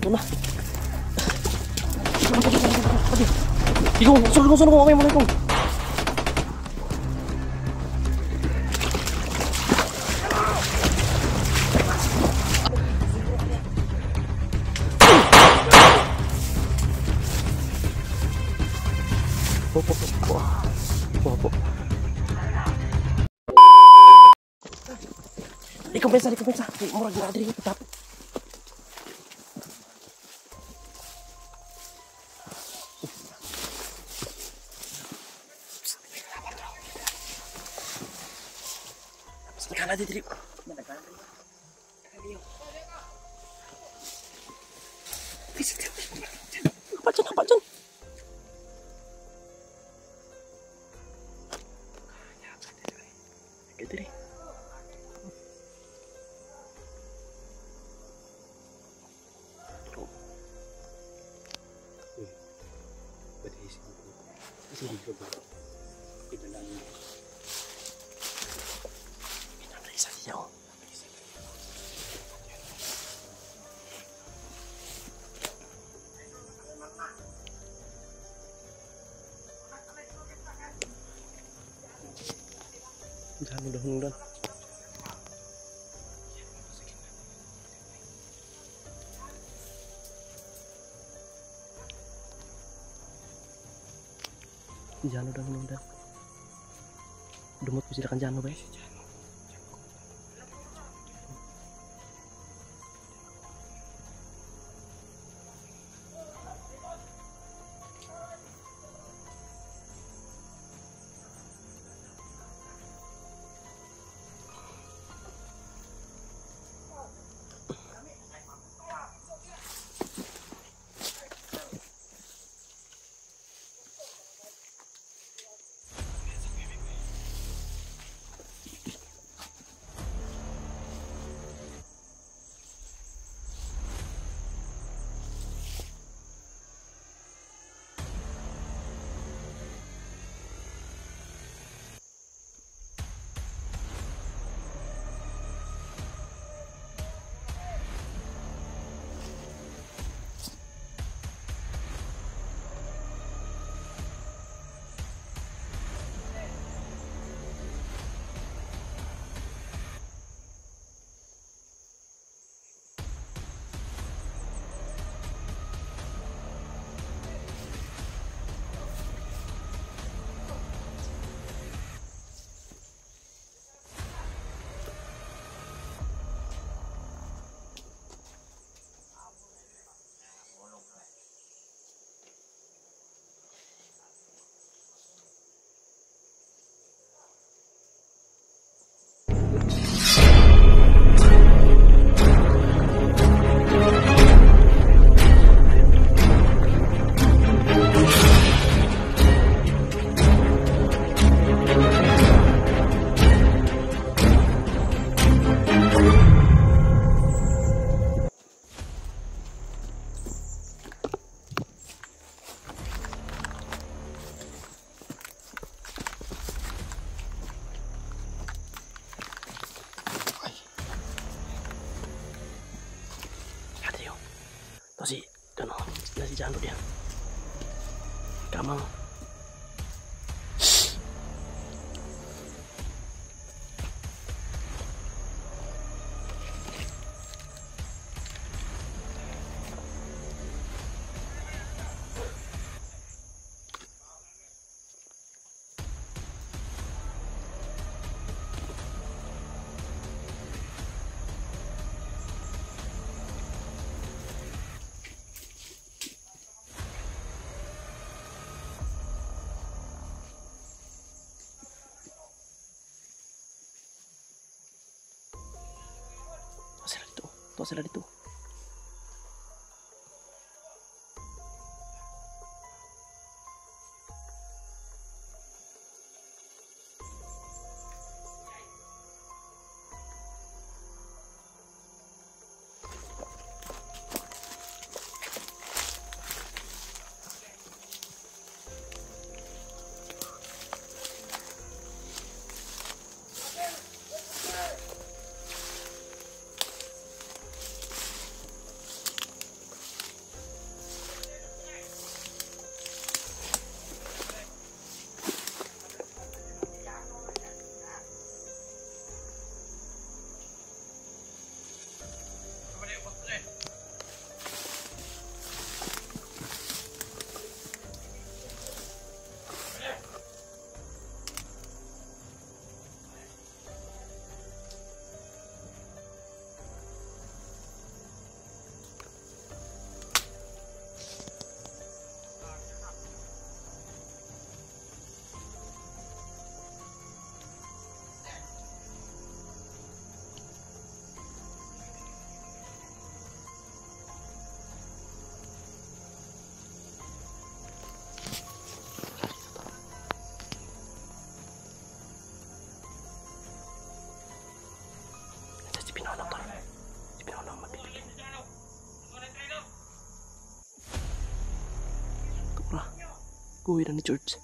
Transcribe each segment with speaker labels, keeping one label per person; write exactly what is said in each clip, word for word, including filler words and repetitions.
Speaker 1: Doon na. Igong, sunod ko, sunod ko. Okay mo na Igong. Po, po, po, po. Po, po. Ikaw pensa, ikaw pensa. Murag na adri tetap. Sekarang ada diri. Apa jen, apa jen? Diri. Sini coba. Kita lagi. Kita dari saja. Jangan mudah-mudahan. Jangan udah menunda. Dumut bisa kan jangan lupa. Tosi, kano, nasi jangan dia. Kamu. Tuh sila dito. Kuwiran ni George.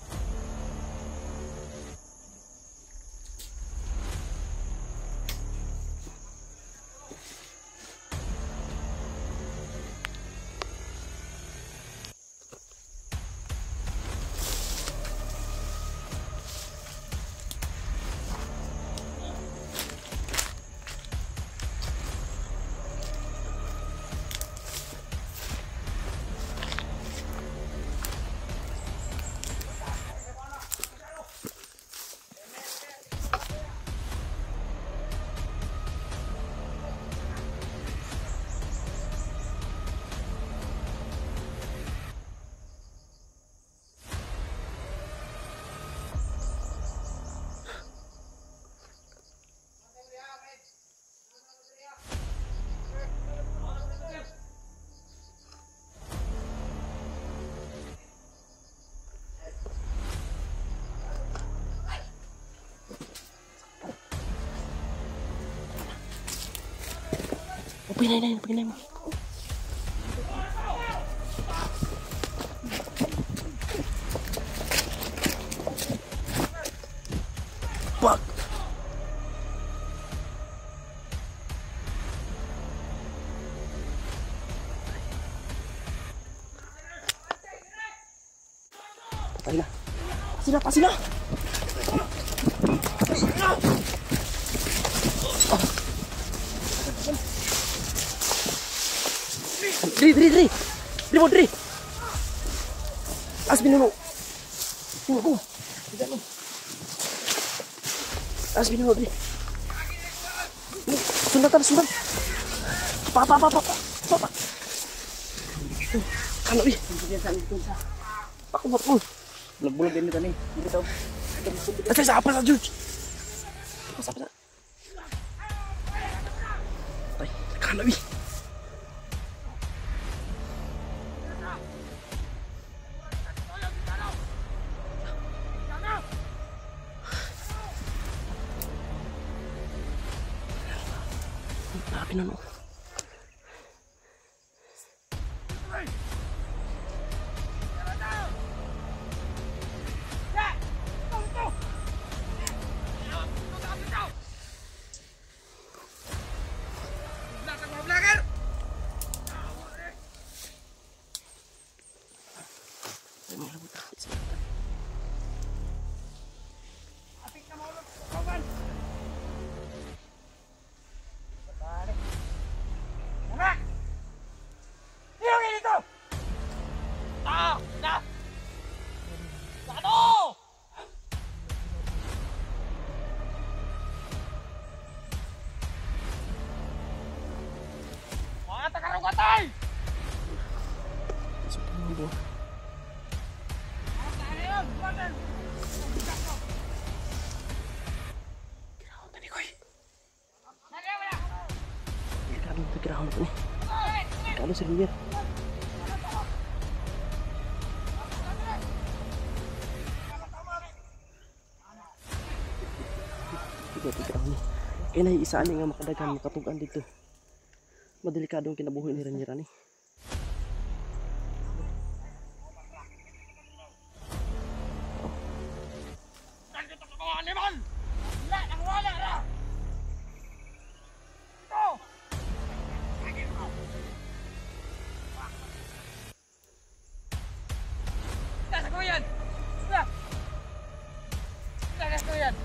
Speaker 1: Pinay na yun, pinay mo. Wag! Patay na. Pasin na, pasin na! Pasin na! Oh. Dri, dri, dri! Dri mo, dri! As binuno! Binuno ko! Tidak mo! As binuno, dri! Sundatan, sundan! Pa, pa, pa, pa, pa! Pa, pa! Kano, dri! Pakumot mo! Bulag-bulag din nito nih. Hindi ito. Kasi sa apa sa George? Sa apa sa? Ay, kano, dri! Pinuno.
Speaker 2: Patay!
Speaker 1: Sobrang mga buwan. Kirahon tani koy. Kirahon tani, kirahon tani. Kirahon si River. Tiga kirahon. Kaya naiisaan nga makadagan makatugan dito. Madelikadong kinabuhi ni Raniera ni.
Speaker 2: Nandito sa mga animal! Wala! Nangwala na! Ito! Lagi mo! Nasa ko yan! Nasa ko yan!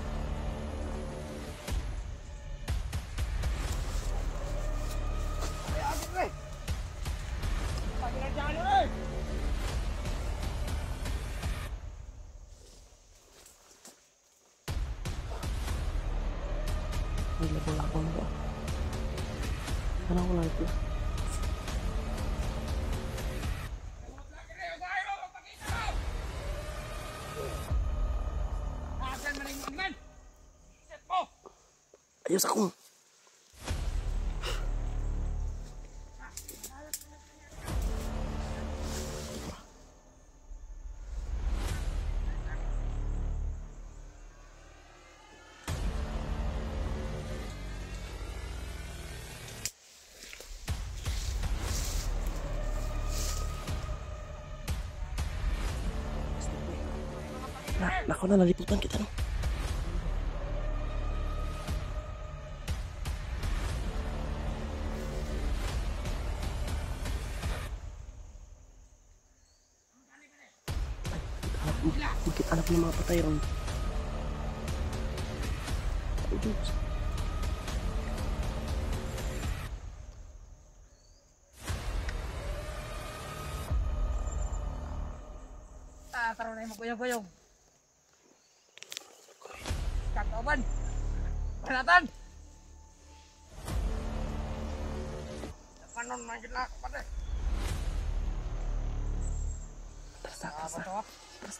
Speaker 1: May labang-labang ba? Sana ko lang ito. Ayos ako. Nako na, naliputan kita no. Dikit anak ng mga patay ron. Oh, Diyos.
Speaker 2: Ah, karoon na yung magbayong-bayong. Kakauban. Panatan. Kanon na gila kapatid.
Speaker 1: Basta, basta. Basta.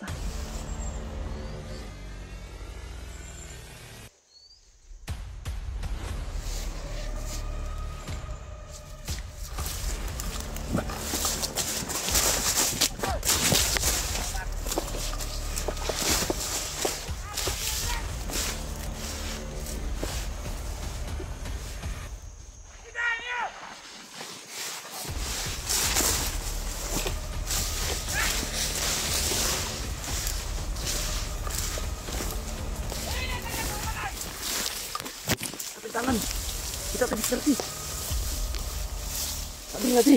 Speaker 1: Tangan kita tadi seperti tadi tadi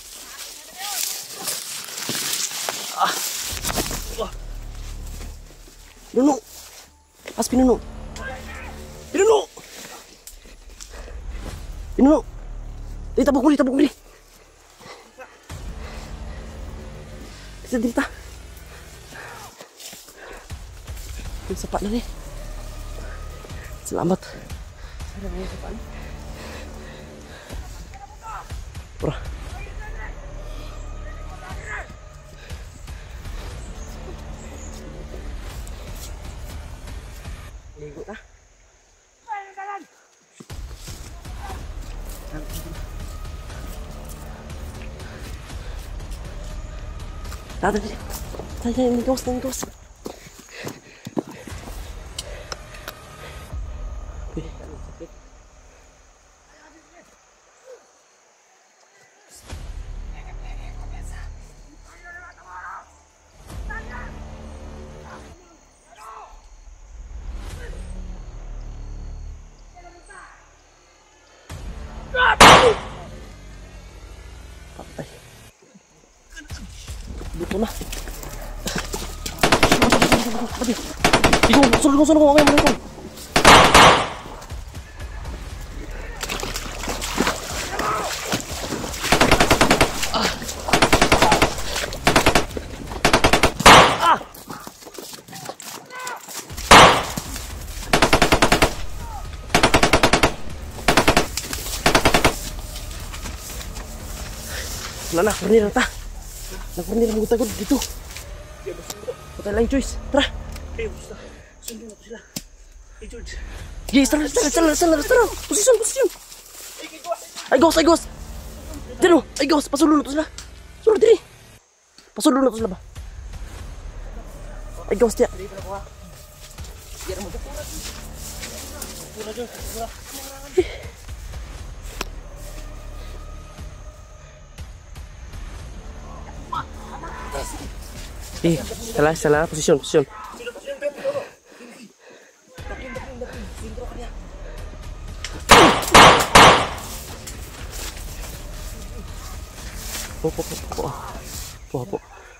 Speaker 1: ah wah Nuno as pinuno pinuno pinuno di tabuk muli tabuk muli bisa dita sepak na nih selamat. Ada yang depan. Bro. Ligo ta. Tadi tadi. Tadi ini tos, ini tos. Patay. Buto na. Ikaw, sulong ko, sulong ko. Okay, muna ikaw. Nana, pernir ta. Nagpernir ang gutagod dito. Patay lang, Joyce. Tara.
Speaker 3: Eh, basta. Sundin ako sila. Eh, George.
Speaker 1: Yes, tara, tara, tara, tara, tara. Posisyon, posisyon. Ay, gos, ay, gos. Dino, ay, gos. Pasulun na to sila. Sulod diri. Pasulun na to sila ba? Ay, gos, tiya.
Speaker 3: Pura, George. Pura.
Speaker 1: Eh, salah, salah, posisyon, posisyon. Po, po, po, po. Po, po.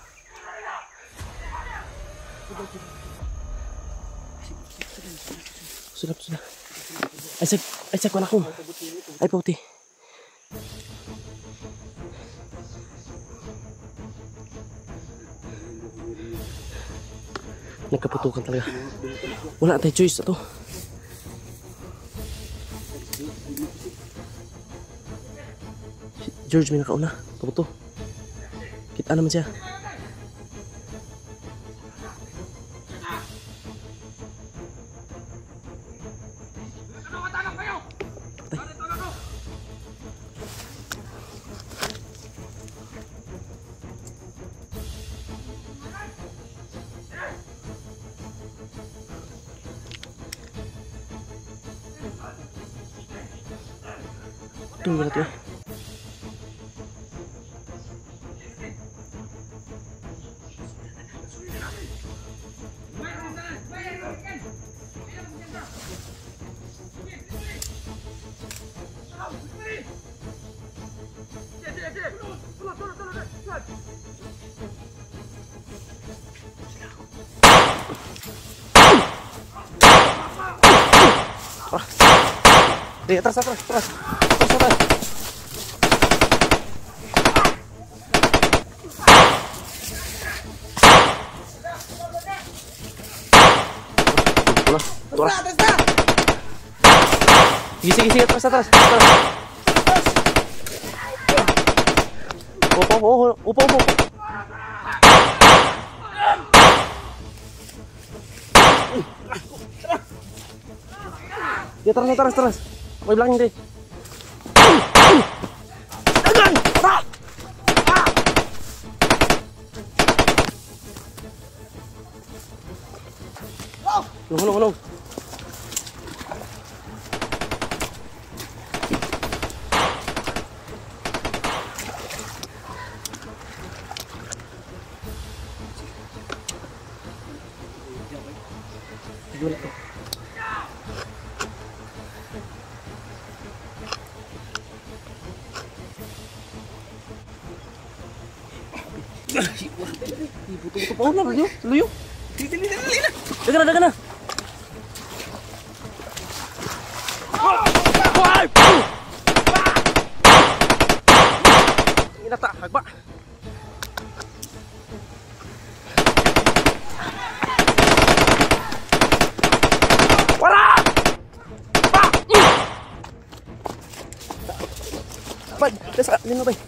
Speaker 1: Sudah, sudah. Ay, sek, ay, sek, wala ko. Ay, puti. Nagkaputukan talaga. Wala tayong choice ito. George, may nakauna. Paputo. Kita naman siya. Tunggu natin. Tara. Di, atras, atras, atras. Atras, atras. Tara, tara.
Speaker 3: Atas na!
Speaker 1: Sige, sige, sige, atras, atras. Atras. Upo, upo, upo, upo. Ya, terus, terus, terus. Mau belakang deh. Jangan! Ah! Ah! Hulung, hulung, hulung. Butuh-butuh pohon lah, luyo, luyo.
Speaker 3: Dili, dili, dili na!
Speaker 1: Dagan na, dagan na. Ina ta, hagba. Wala! Pa! Bay, desa, lino bay.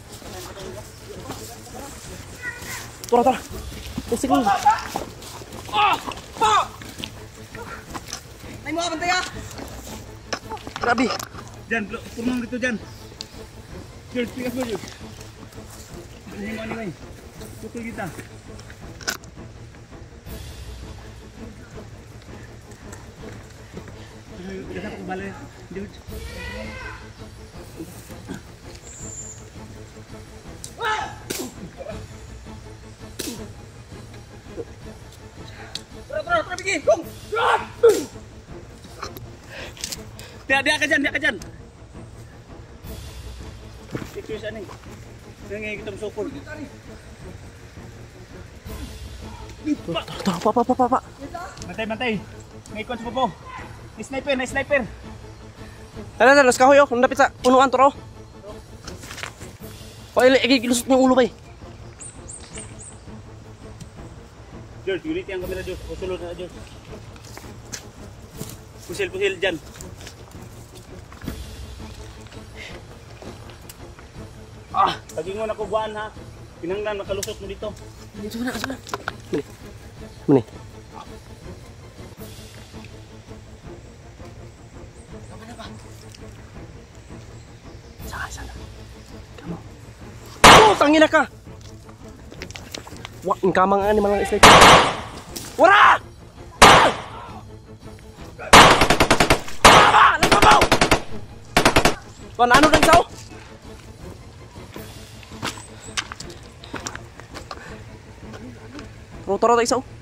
Speaker 1: Tora, tora. Tesik dulu.
Speaker 3: Ah! Pa! Nay mo bantay ah!
Speaker 1: Grabe.
Speaker 3: Jan, purnong dito Jan. George, pikas mo George. Ano yung ano yung pukul kita. Biasa aku balik George. Tara, tara, tara, pergi, kong! Dia, dia ka dyan, dia ka dyan. Ito siya ning. Ngayon kita masukol.
Speaker 1: Tora, tora, pa, pa, pa, pa, pa.
Speaker 3: Bantay, bantay. Ngayon sa popo. May sniper, may sniper.
Speaker 1: Ano, ano, las kahoy, oh. Nandapit sa punuan, toro. O, ilusot niyo yung ulo, bay.
Speaker 3: George, unit yang kamera George. Pusulod na George. Pusil, pusil dyan. Ah, tagingon ako buwan ha. Pinanglan, makalusot mo dito.
Speaker 1: Dito na, dito na. Mani. Mani. Sana, sana. Kamu. Oh, tangina ka! Wah, ang kamang ani malang isla. Wara! Baba! Nagbabaw! Tuan, ano lang sao? Toro-toro tayo sao?